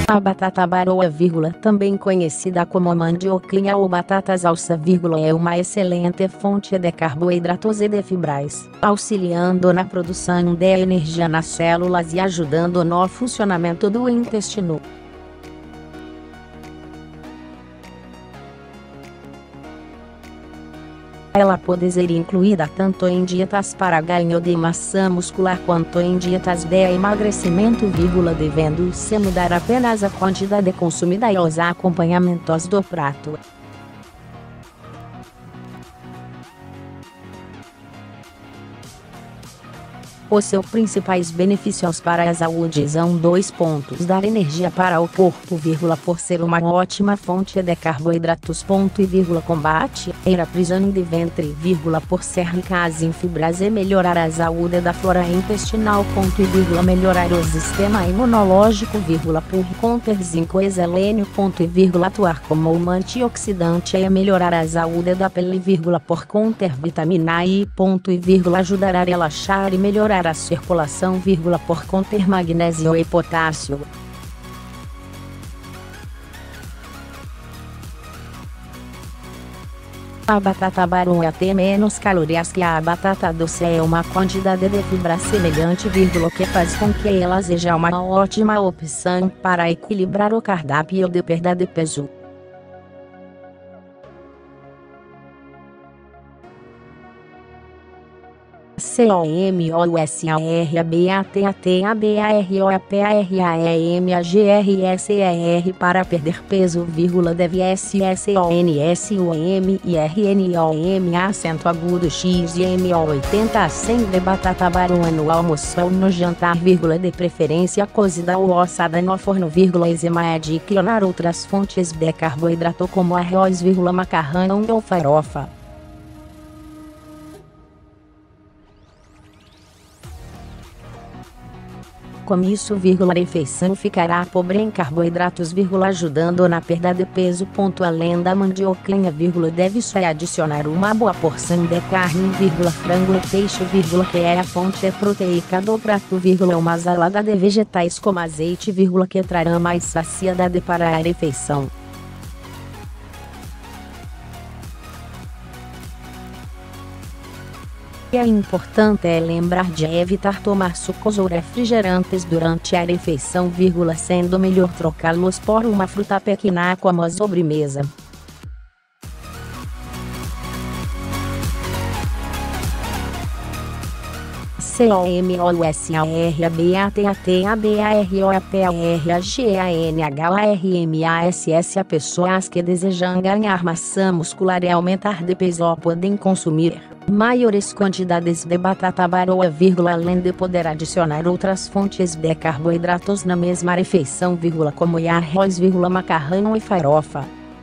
A batata baroa, também conhecida como mandioquinha ou batatas alça, é uma excelente fonte de carboidratos e de fibras, auxiliando na produção de energia nas células e ajudando no funcionamento do intestino. Ela pode ser incluída tanto em dietas para ganho de massa muscular quanto em dietas de emagrecimento, devendo-se mudar apenas a quantidade consumida e os acompanhamentos do prato. Os seus principais benefícios para a saúde são 2 pontos: dar energia para o corpo, por ser uma ótima fonte de carboidratos, combate a prisão de ventre, por ser rica em fibras e melhorar a saúde da flora intestinal, melhorar o sistema imunológico, por conter zinco e selênio, atuar como um antioxidante e melhorar a saúde da pele, por conter vitamina I, ajudar a relaxar e melhorar a circulação, por conter magnésio e potássio. A batata baroa tem menos calorias que a batata doce, é uma quantidade de fibra semelhante, que faz com que ela seja uma ótima opção para equilibrar o cardápio de perda de peso. COMOSARABATATABAROPARAMAGRSER para perder peso, deve-se SONSOMIRNOM acento agudo XMO 80 a 100 de batata baroa no almoço ou no jantar, de preferência cozida ou assada no forno, exima adicionar outras fontes de carboidrato como arroz, macarrão ou farofa. Com isso, a refeição ficará pobre em carboidratos, ajudando na perda de peso. Além da mandioquinha, deve-se adicionar uma boa porção de carne, frango e peixe, que é a fonte proteica do prato, uma salada de vegetais com azeite, que trará mais saciedade para a refeição. É importante lembrar de evitar tomar sucos ou refrigerantes durante a refeição, sendo melhor trocá-los por uma fruta pequena como a sobremesa. COMOSARABATATABAROPARGANHARMASS A pessoas que desejam ganhar massa muscular e aumentar de peso podem consumir maiores quantidades de batata baroa, além de poder adicionar outras fontes de carboidratos na mesma refeição, como arroz, macarrão e farofa.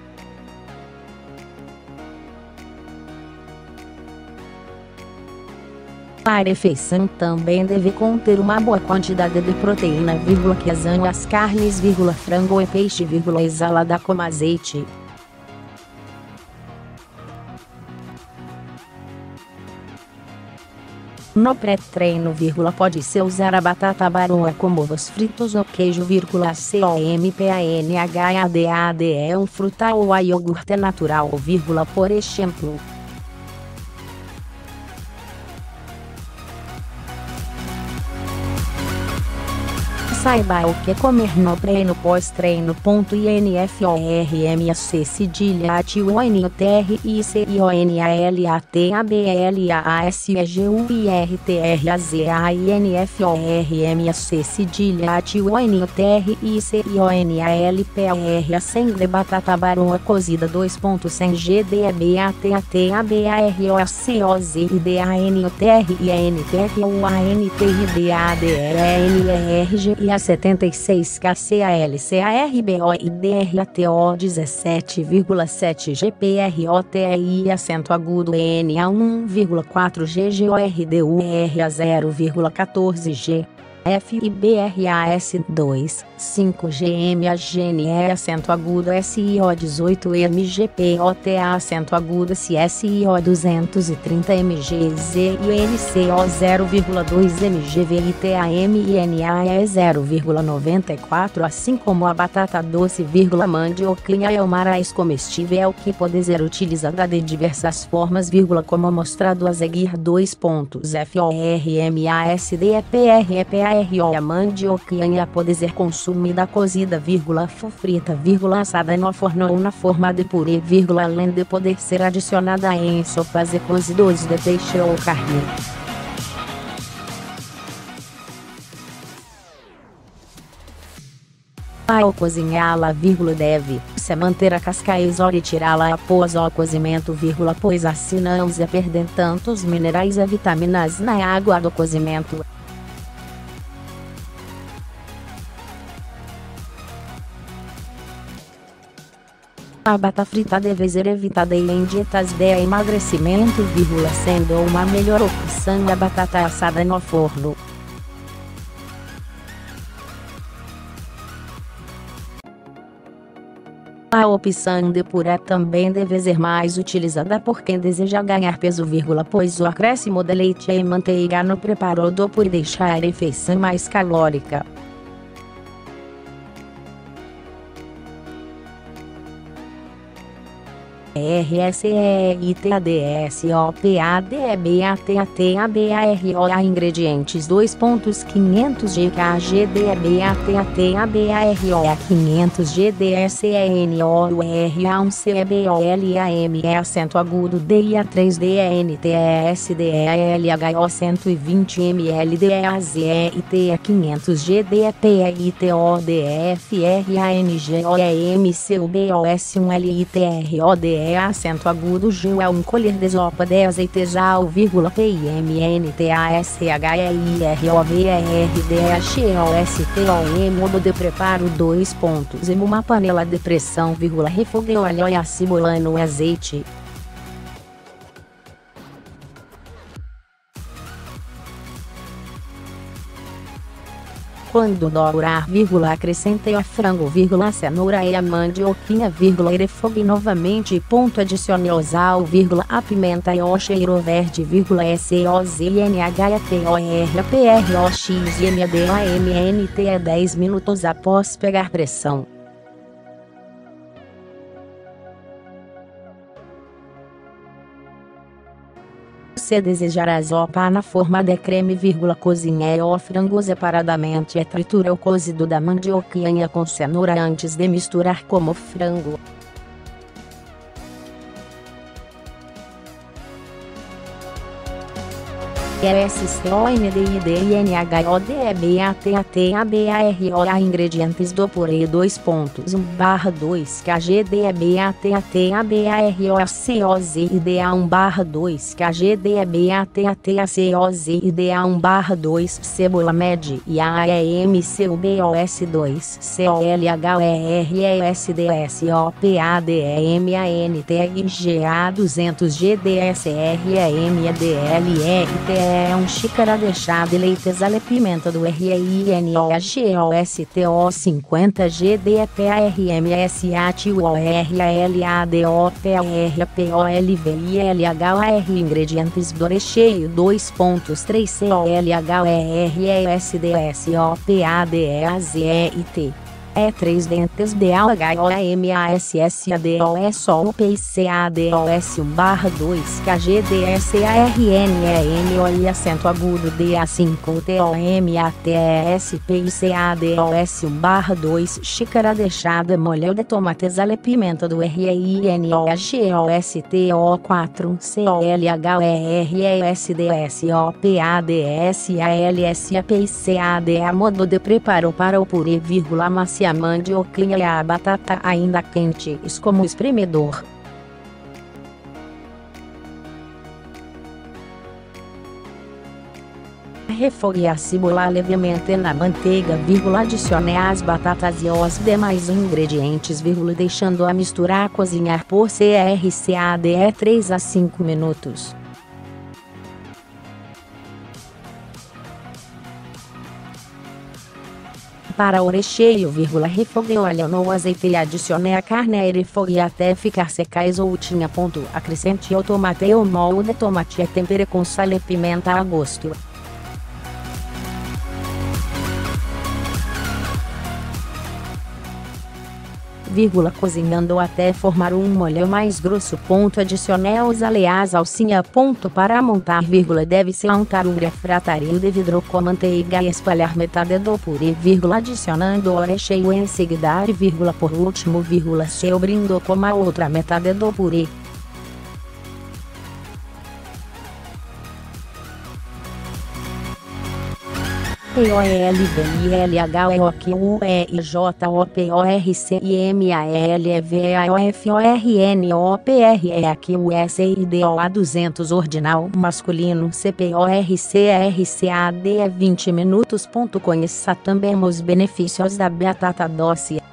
A refeição também deve conter uma boa quantidade de proteína, que são as carnes, frango e peixe, e salada com azeite. No pré-treino, pode-se usar a batata baroa como ovos fritos ou queijo, COMPANHADADE um fruta ou a iogurte natural, por exemplo. Saiba o que comer no pré-treino, pós-treino. INFORMAC cedilha ATIONILATABLAASEGUIRTRAZAINFORMAC cedilha ATIONITRICONIALPAR 100 de batata baroa cozida 2.100 GDBATABAROCOZIDANTRIANTRIDADRNERG a 76 KCAL-CARBOIDRATO 17,7 GPROTI acento agudo NA 1,4 GGORDUR a 0,14 G. FIBRAS 2, 5GM AGNE acento agudo SIO 18 MGPOTA acento agudo SSIO 230 MGZ e NCO 0,2 MGVITAMINAE 0,94 assim como a batata doce, mandioquinha é uma raiz comestível que pode ser utilizada de diversas formas, como mostrado a seguir. 2 pontos. FORMASDEPREPARO a mandioquinha pode ser consumida cozida, frita, assada no forno ou na forma de purê, além de poder ser adicionada em sopas e cozidos de peixe ou carne. Ao cozinhá-la, deve-se manter a casca e retirá-la após o cozimento, pois assim não se perdem tantos minerais e vitaminas na água do cozimento. A batata frita deve ser evitada em dietas de emagrecimento, sendo uma melhor opção a batata assada no forno. A opção de puré também deve ser mais utilizada por quem deseja ganhar peso, pois o acréscimo de leite e manteiga no preparo do purê deixa a refeição mais calórica. RSEITADSOPADEBATATABARO ingredientes 2 pontos 500 GKGDBATATABARO 500 GDSENOURA1CBOLAME acento agudo DIA3DENTESDELHO 120 ml DEAZEIT 500 GDPITODFRANGOEMCUBOS 1 LITRODE acento agudo GU 1 colher de sopa de azeite JAL, PIMNTASHAGLIROVERDHOSTOM modo de preparo 2 pontos. Em uma panela de pressão, refogue o óleo e a cebola no azeite. Quando dourar, acrescente o frango, a cenoura e a mandioquinha, refogue novamente. Adicione o sal, a pimenta e o cheiro verde, SOZNHTORPROXMADAMNT 10 minutos após pegar pressão. Se desejar a sopa na forma de creme, cozinhe o frango separadamente e triture o cozido da mandioquinha com cenoura antes de misturar com o frango. SCONDIDINHODEBATATABARO ingredientes do purê 2 pontos 1/2 KGDBATATABARO COZIDA 1/2 KGDBATATACOZIDA 1/2 cebola média e AEMCUBOS 2 COLHRESDSOPADEMANTIGA 200 GDSREMDLRTE 1 xícara de chá de leite sal e pimenta do REINOGOSTO 50 GDPRMSATUORLADOPRPOLVILHAR ingredientes do recheio 2 pontos 3 COLHRESDSOPADEAZEIT 3 dentes de ALHOMASSADOSOPICADOS 1/2 KGDSARNEMOI acento agudo DA5 TOMATESPICADOS 1/2 xícara de chá de molho de tomate sal e pimenta do REINOGOSTO 4 COLHRESDSOPADSALSAPICADA modo de preparo para o purê, macia mandioquinha e a batata ainda quentes como espremedor. Refogue a cebola levemente na manteiga, adicione as batatas e os demais ingredientes, deixando a mistura cozinhar por CRCADE 3 a 5 minutos. Para o recheio, refogue o óleo no azeite e adicione a carne e refogue até ficar seca e soltinha. Acrescente o tomate e o molho de tomate e tempere com sal e pimenta a gosto. Cozinhando até formar um molho mais grosso. Adicione os a salsinha. Para montar, deve-se untar um refratário de vidro com manteiga e espalhar metade do purê, adicionando o recheio em seguida, por último, se cobrindo com a outra metade do purê. POLBILHOQUEJOTOPORCMIALVAOFORNOPREQUSIDO a 200 ordinal masculino CPORCRCAD 20 minutos. Conheça também os benefícios da batata doce.